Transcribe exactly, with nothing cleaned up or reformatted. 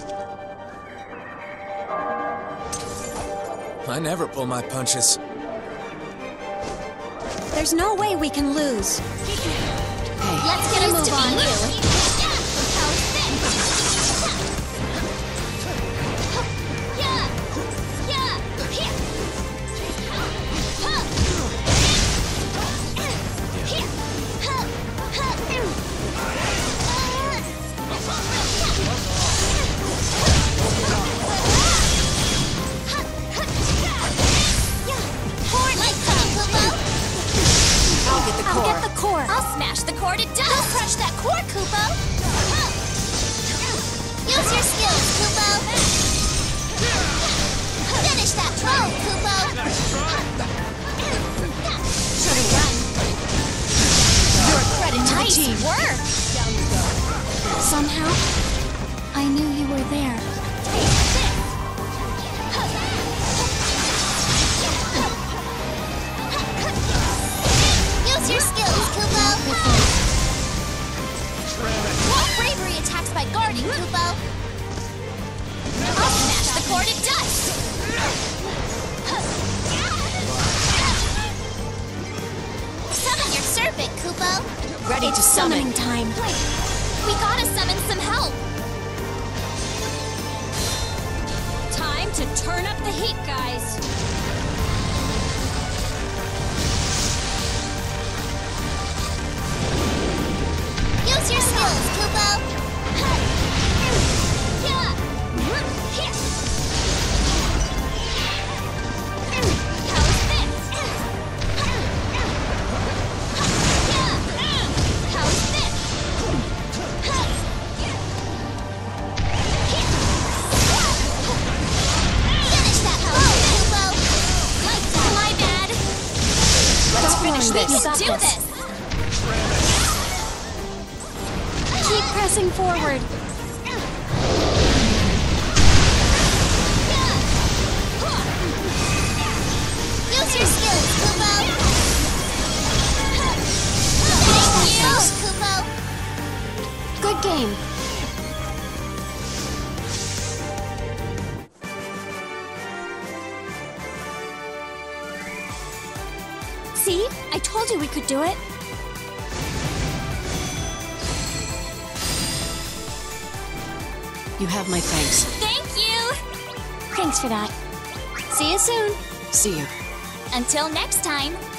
I never pull my punches. There's no way we can lose. Hey, Let's get a move on you. I'll get the core. I'll smash the core to dust. Don't crush that core, Kupo. Use your skills, Kupo. Finish that throw, Kupo. Should've run. You're a credit to the team. Nice work. Somehow, I knew you were there. Use your skills, Kupo. More bravery attacks by guarding, Kupo. I'll smash the core to dust. Summon your serpent, Kupo. Ready it's to summon. Summoning time. We gotta summon some help. Time to turn up the heat, guys. Use your skills, Kupo. How's this? How's this? Finish that throw, Kupo. My bad. Let's Don't finish worry, this. we got Do this. this. Keep pressing forward. Use your skills, Kupo. Finish that throw, Kupo. Good game. See? I told you we could do it. You have my thanks. Thank you. Thanks for that. See you soon. See you. Until next time.